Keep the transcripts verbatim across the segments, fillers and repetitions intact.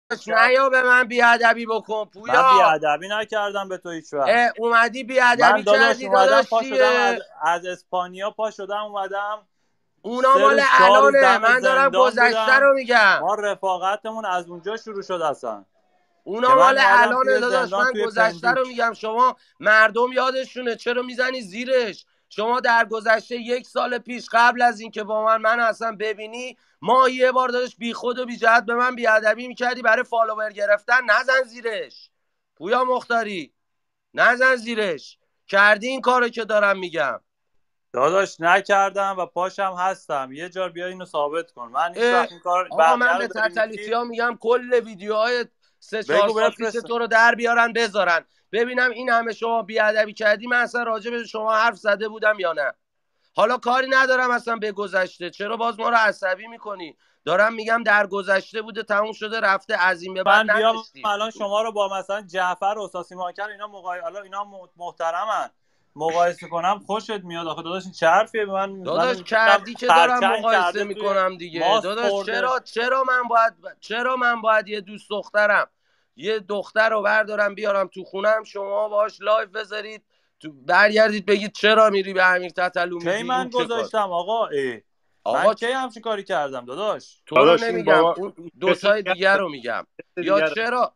نیا به من بیادبی بکن پویا. من بیادبی نکردم به تو هیچ وقت. اومدی بیادبی کردی داداش. پا شدم از, از اسپانیا پا شدم اومدم. اونا مال الانه، من دارم گذشته رو میگم. ما رفاقتمون از اونجا شروع شد اصلا. اونا مال الانه داداش، من گذشته رو میگم. شما مردم یادشونه، چرا میزنی زیرش؟ شما در گذشته یک سال پیش قبل از اینکه با من من اصلا ببینی، ما یه بار داداش بی خود و بی جهت به من بیادبی میکردی برای فالوور گرفتن. نزن زیرش پویا مختاری، نزن زیرش. کردی این کارو که دارم میگم داداش؟ نکردم و پاشم هستم. یه جار بیا اینو ثابت کن. من هیچ وقت این کار آقا من به تتلیفیا میگم کل ویدیوهای سه چهار سال پیش تو رو در بیارن بذارن ببینم این همه شما بیادبی کردی من اصلا راجع به شما حرف زده بودم یا نه. حالا کاری ندارم اصلا به گذشته، چرا باز ما رو عصبی میکنی؟ دارم میگم در گذشته بوده، تموم شده رفته، از این به بعد نداشتی. من الان شما رو با مثلا جعفر و اساسی ماکر اینا مقای... حالا اینا محترمن، مقایسه کنم خوشت میاد؟ آخه داداش این چه حرفیه؟ من داداش من کردی که دارم مقایسه میکنم دیگه. داداش چرا چرا من باید چرا من باید یه دوست دخترم یه دختر رو بردارم بیارم تو خونم، شما باهاش لایو بذارید تو برگردید بگید چرا میری به امیر تتلو میگی؟ کی من گذاشتم آقا؟ ای آقا من کی همچین کاری کردم داداش؟ تو رو نمیگم، اون دوتای دیگر رو میگم. یا چرا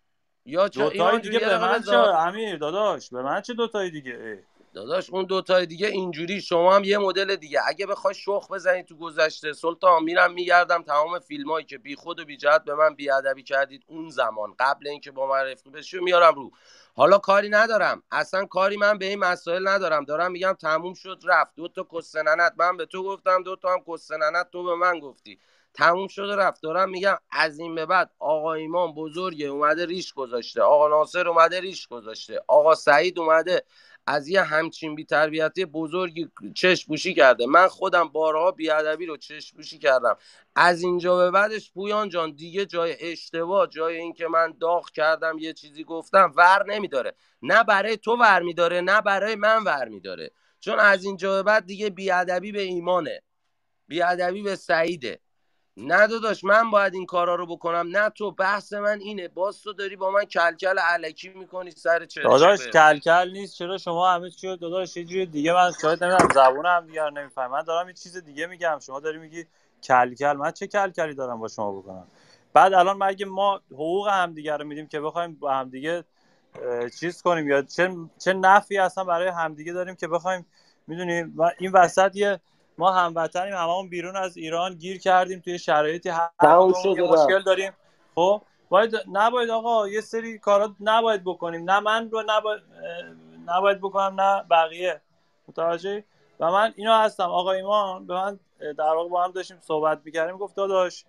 یا چرا دوتای دیگه به من چه امیر داداش؟ به من چه دوتای دیگه؟ ای داداش اون دوتای دیگه اینجوری، شما هم یه مدل دیگه. اگه بخوای شخ بزنی تو گذشته سلطان، میرم میگردم تمام فیلمایی که بی خود و بی جهت به من بیادبی کردید اون زمان قبل اینکه با من رفیق بشی میارم رو. حالا کاری ندارم، اصلا کاری من به این مسائل ندارم. دارم میگم تموم شد رفت. دو تا کسننت من به تو گفتم، دو تا هم کسننت تو به من گفتی. تموم شده رفت. دارم میگم از این به بعد آقا ایمان بزرگه اومده ریش گذاشته، آقا ناصر اومده ریش گذاشته، آقا سعید اومده از یه همچین بی تربیتی بزرگی چشم پوشی کرده. من خودم بارها بیادبی رو چشم پوشی کردم. از اینجا به بعدش پویان جان دیگه جای اشتباه، جای اینکه من داغ کردم یه چیزی گفتم ور نمیداره. نه برای تو ور میداره نه برای من ور میداره، چون از اینجا به بعد دیگه بیادبی به ایمانه، بیادبی به سعیده. نه داداش من باید این کارا رو بکنم نه تو. بحث من اینه، باز تو داری با من کلکل الکی میکنی سر چرت. داداش کلکل نیست. چرا شما همه چی داداش یه جوری دیگه، من شاید نمیدونم زبون هم دیگه نمیفهمم. من دارم یه چیز دیگه میگم، شما داری میگی کلکل. من چه کلکلی دارم با شما بکنم؟ بعد الان مگه ما حقوق هم دیگه رو میدیم که بخوایم با هم دیگه چیز کنیم؟ یا چه چه نفعی اصلا برای همدیگه داریم که بخوایم؟ میدونیم این وسط یه ما هموطنیم، هممون بیرون از ایران گیر کردیم توی شرایطی هر کدوم یه مشکل داریم. خب باید نباید آقا یه سری کارا نباید بکنیم، نه من رو نباید نباید بکنم نه بقیه. متوجه؟ و من اینا هستم. آقا ایمان به من در واقع با هم داشتیم صحبت می‌کردیم، گفت داداش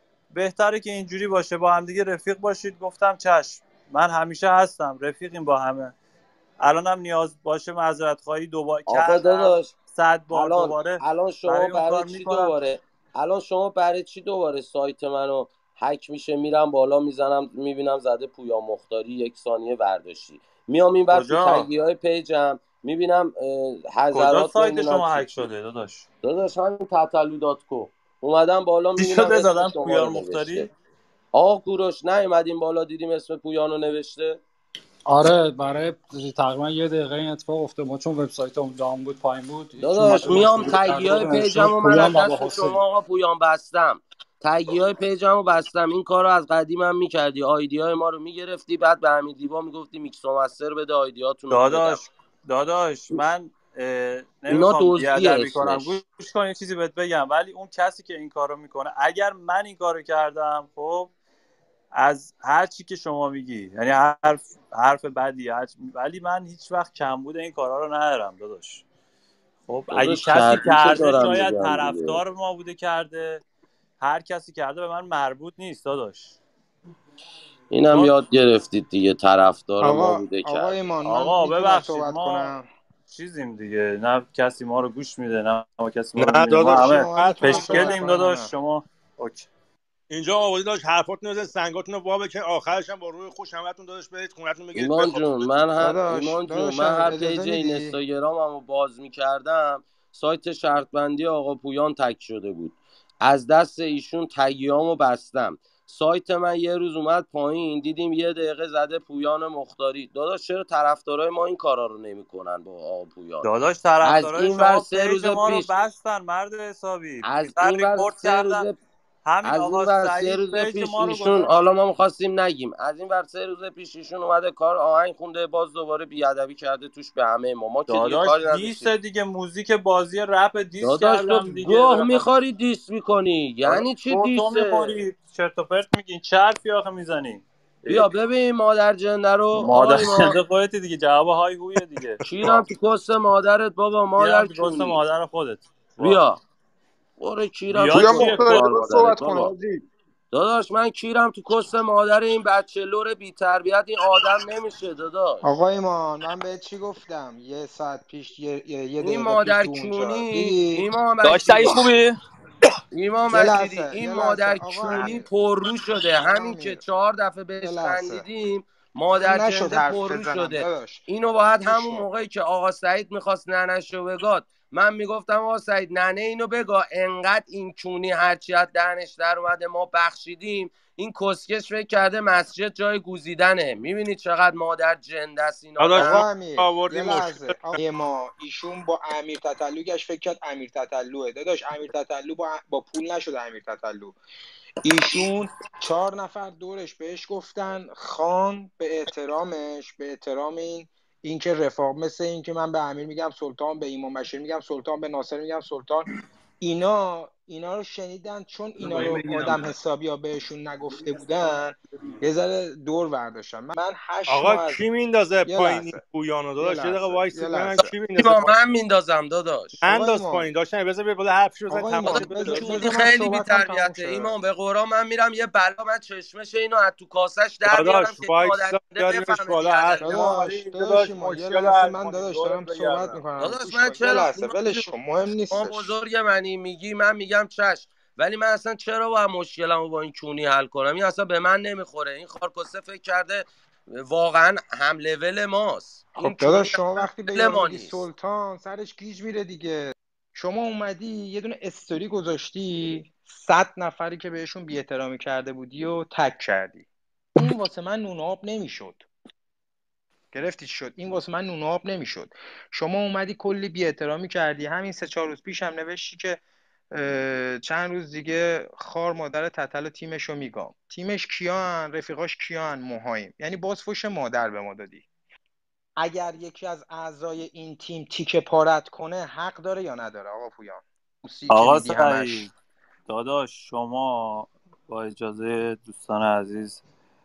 بهتره که اینجوری باشه، با هم دیگه رفیق باشید. گفتم چشم، من همیشه هستم، رفیقیم با همه. الانم نیاز باشه معذرت خواهی دوباره کردم صد بار الان دوباره. الان شما برای, برای چی دوباره الان شما برای چی دوباره سایت منو هک میشه؟ میرم بالا میزنم میبینم زده پویا مختاری یک ثانیه برداشتی. میام این بعد تو تگیهای پیجم میبینم هزارات. کجا سایت شما هک شده داداش؟ داداش همین تتلو دات کو اومدم بالا میبینم اسم پویا مختاری. آقا کوروش نیومدیم بالا دیدیم اسم پویانو نوشته. آره برای تقریبا یه دقیقه این اتفاق افتاد. ما چون وبسایتمون دام بود پایین بود داداش میام تگیای پیجمو من از دست شما آقا پویان بستم. تگیای پیجمو بستم. این کارو از قدیمم میکردی، آیدیای ما رو میگرفتی بعد به همین دیوا میگفتی میکس و مستر بده آیدیاتون رو داداش بدم. داداش من نمیخوام بیادبی کنم، گوش کن یه چیزی بهت بگم. ولی اون کسی که این کارو میکنه، اگر من این کارو کردم خب از هر چی که شما میگی، یعنی حرف حرف بدی هر چی، ولی من هیچ وقت کمبود این کارا رو ندارم داداش. خب اگه کسی کرده شاید طرفدار ما بوده کرده، هر کسی کرده به من مربوط نیست داداش. اینم خب یاد گرفتید دیگه، طرفدار ما بوده کرده. آقا ایمان آقا ببخشید ما چیزیم دیگه، نه کسی ما رو گوش میده نه ما کسی ما رو میده. ما همه پشکلیم داداش. شما اوکی اینجا آوازی داشت حرفاتون رو بزن، سنگاتون رو وا بکن، آخرش هم با روی خوش همتون داداش برید خونتون بگیرید ایمان جون. من هر ایمان جون من هر پیج این اینستاگراممو باز می‌کردم سایت شرط بندی آقا پویان تک شده بود. از دست ایشون تگیامو بستم. سایت من یه روز اومد پایین، دیدیم یه دقیقه زده پویان مختاری. داداش چرا طرفدارای ما این کارا رو نمیکنن با آقا پویان؟ داداش از طرفدارای این ور شما سه روز پیج ما رو پیش بستن مرد حسابی، از پیشتر این ور ریپورت سه روز کردن. همین از این آقا ور سه سعید روز پیج پیش ما رو ایشون، گذاشت. حالا ما میخواستیم نگیم، از این ور سه روز پیش ایشون اومده کار آهنگ خونده، باز دوباره بیادبی کرده توش به همه ما. ما که دیگه داداش کاری دیس نداشتیم. دیگه، موزیک بازی رپ دیس داداش تو کردم دیگه. گوه میخوری دیس میکنی، داداش یعنی چی تو تو دیسه؟ میخوری چرت و پرت میگی، چه حرفی آخه میزنی؟ بیا ببین مادر جنده رو مادر آقای ما. چنده خودتی دیگه، جواب های هویه دیگه. کیرم تو کس مادرت بابا، میرم مادر تو گست کونی. مادر خودت. وا. بیا برو کیرم تو بیا پویا کس چیه مختار کس؟ کار بذار مادرت صحبت کنه بابا. حاجی. داداش من کیرم تو کس مادر این بچه لور بی تربیت، این آدم نمیشه داداش. آقای ایمان من بهت چی گفتم یه ساعت پیش یه, یه, یه این دقیقه پیش مادر تو اونجا کونی دیدی؟ ایمان داش سعید وکیلی، خوبی؟ ایمان یه وکیلی لحظه این یه لحظه مادر آقا کونی امیر پررو شده، آقا همین که امیر چهار دفعه یه بهش لحظه خندیدیم من مادر نشد جنده حرف پررو بزنم شده. داداش. اینو باید گوش همون کن موقعی که آقا سعید میخواست ننشو بگاد من میگفتم آقا سعید ننه اینو بگا، انقدر این کونی هرچی از دهنش در اومده ما بخشیدیم، این کسکش فکر کرده مسجد جای گوزیدنه. میبینید چقدر مادر جنده است این داداش آدم. ما آقا امیر آوردی یه مشکل. لحظه آقا ما ایشون با امیر تتلو گشت فکر کرد امیر تتلوه. داداش امیر تتلو با, با پول نشده امیر تتلو. ایشون چهار نفر دورش بهش گفتن خان به احترامش، به احترام این اینکه رفاق، مثل این که من به امیر میگم سلطان، به ایمان بشیر میگم سلطان، به ناصر میگم سلطان. اینا اینا رو شنیدن، چون اینا رو آدم حسابی ها بهشون نگفته بودن یه ذره دور برداشتن. من هشت آقا ماه از کی میندازه یه پایین این لحظه پویانو؟ یه داداش یه دقیقه لحظه یه وایسید ببینم لحظه کی میندازه ایمان پایین. من میندازم داداش. آقا انداز ایمان پایین داشتن، بذار بیا بالا حرفشو بزنیم آقا تمام شه ایمان بره داداش این بذار داداش. کونی بذار من خیلی صحبتم تموم بی‌تربیته شه. ایمان، به قرآن من میرم یه بلا من چشمش اینو از تو کاسش در بیارم داداش که این مادر وایسا جنده بیاریمش بفهمه بالا حرف بی‌ادبی ما ها. ولی داداش اینجا داداش داشت ایمان یه مشکل رو لحظه حل من کنیم داداش دورت دارم صحبت بگردم. میکنم داداش گوش من کن یه چرا لحظه ایمان ولش جون، کن مهم ما نیستش. بزرگ منی میگی من میگم چشم، ولی من اصلا چرا باید مشکلمو با این کونی حل کنم؟ این اصلا به من نمیخوره. این خارکسته فکر کرده واقعا هم لول ماست. خب این کونی داداش شما اصلا وقتی به لول یارو ما میگی نیست. سلطان سرش گیج میره دیگه. شما اومدی یه دونه استوری گذاشتی، صد نفری که بهشون بی‌احترامی کرده بودی و تک کردی. این واسه من نون آب نمیشد. گرفتی چی شد؟ این واسه من نون آب نمیشد. شما اومدی کلی بی‌احترامی کردی، همین سه چهار روز پیش هم نوشتی که اه، چند روز دیگه خار مادر تتل تیمشو میگم. تیمش کیان؟ رفیقاش کیان؟ مهایم. یعنی باز فوش مادر به ما دادی. اگر یکی از اعضای این تیم تیکه پارت کنه حق داره یا نداره آقا پویان؟ موسی که آقا میدی همش. سعید داداش شما با اجازه دوستان عزیز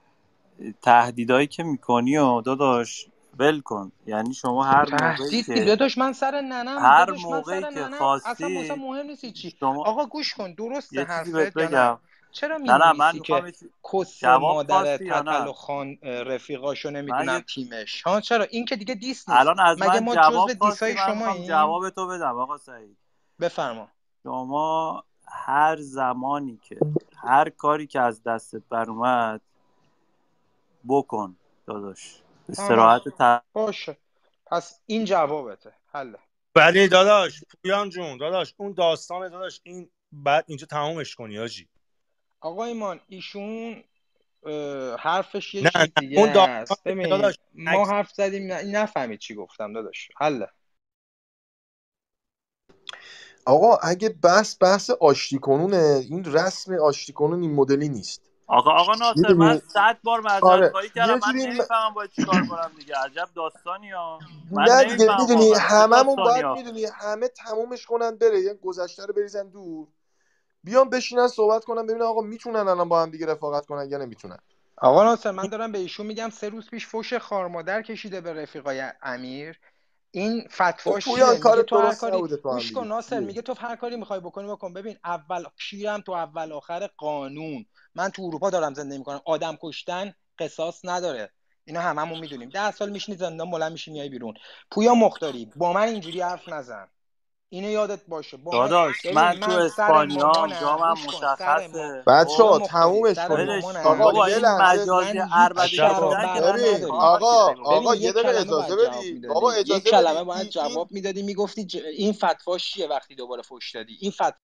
تهدیدایی که میکنی و داداش ول کن. یعنی شما هر موقعی تهدید که داداش من سر ننم هر داداش من موقعی سر که ننم اصلا واسه خواستی مهم نیستی چی. شما آقا گوش کن درسته یه چیزی بهت حرفت یا نه؟ بگم. چرا نه نه من مینویسی میخوام که یه چیز- کس جواب مادر خواستی یا تتل نه؟ و خان رفیقاشو من نمیدونم یه تیمش ها؟ چرا این که دیگه دیس نیست؟ الان از مگه من ما جواب جزء خواستی، دیسای من میخوام شماییم؟ جواب تو بدم. آقا سعید بفرما. شما هر زمانی که هر کاری که از دستت بر اومد بکن داداش، تمام استراحت ت... باشه، پس این جوابته. حله. ولی داداش پویان جون داداش اون داستان داداش این بعد اینجا تمومش کنی حاجی. آقا ایمان ایشون اه، حرفش یه نه چیز نه دیگه اون داستان است. ببین داداش ما عکس. حرف زدیم نه- نفهمید چی گفتم داداش. حله. آقا اگه بحث بحث آشتی کنونه، این رسم آشتی کنون این مدلی نیست. آقا آقا ناصر من میدونی؟ صد بار معذرت آره خواهی کردم، یه من جوری م... نمیفهمم باید چیکار کنم دیگه. عجب داستانی ها، من نه دیگه نمیفهمم میدونی واقعا چه هممون داستانی باید ها. میدونی همه تمومش کنن بره، یه گذشته رو بریزن دور، بیان بشینن صحبت کنن ببینن آقا میتونن الان با هم دیگه رفاقت کنن یا نمیتونن. آقا ناصر من دارم به ایشون میگم سه روز پیش فوش خارمادر کشیده به رفیقای امیر. این خب فتواش چیه؟ پویان میگه کارت تو هر درست کاری، نبوده تو هم گوش کن دیگه ناصر، چیه؟ میگه تو هر کاری میخوای بکنی بکن. ببین اول کیرم تو اول آخر قانون. من تو اروپا دارم زندگی میکنم، آدم کشتن قصاص نداره. اینا هممون میدونیم. ده سال میشینی زندان بلند میشی میای بیرون. پویا مختاری با من اینجوری حرف نزن. اینو یادت باشه. با من داداش من ببین تو من سر اسپانیا مامانم، جامم گوش کن سر ما مشخصه بچه خب. پویا ها مختاری تمومش سر کنید ولش مامانم. کن آقا بابا، یه این لحظه. مجازی من هیچ اربده عجبا. شرف و کشیدن که برم ببین نمیخوام نداریم. آقا آتیلا ببین آقا ببین. یه یک دقیقه کلمه باید اجازه جواب بدید بابا میدادی، یک اجازه کلمه بدید باید این, این جواب میدادی، میگفتی ج... این فتوا چیه وقتی دوباره فوش دادی. این فتوا